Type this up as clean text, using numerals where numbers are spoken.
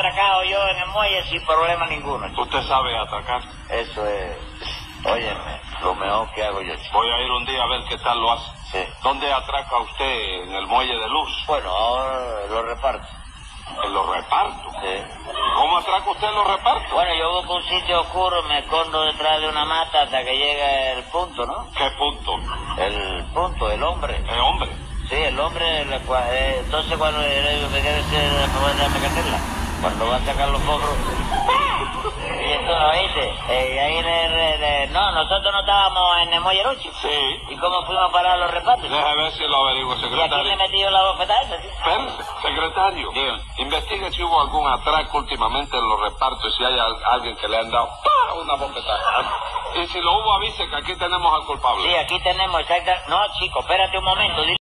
atracado yo en el muelle sin problema ninguno. ¿Usted sabe atracar? Eso es, óyeme, lo mejor que hago yo. Voy a ir un día a ver qué tal lo hace. Sí. ¿Dónde atraca usted? ¿En el muelle de Luz? Bueno, ahora lo reparto. ¿En los repartos? Sí. ¿Cómo atraca usted en los repartos? Bueno, yo busco un sitio oscuro, me escondo detrás de una mata hasta que llegue el punto, ¿no? ¿Qué punto? El punto, el hombre. ¿El hombre? Sí, el hombre, entonces cuando me quiere meterla, cuando va a sacar los forros. Y entonces, ¿oíste? Y ahí no, nosotros no estábamos en el muelle Luchi. Sí. ¿Y cómo fuimos a parar los repartos? Deje ver si lo averiguo, Y aquí secretario. me metí yo la bofetada esa, ¿sí? Espérese, secretario. Dígame. Investigue si hubo algún atraco últimamente en los repartos y si hay alguien que le han dado ¡pah! Una bofetada. Y si lo hubo, avise que aquí tenemos al culpable. Sí, aquí tenemos exacta... No, chico, espérate un momento.